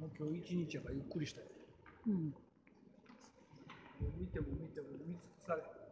もう今日一日やからゆっくりしたよ。 うん。 見ても見ても見尽くされへん。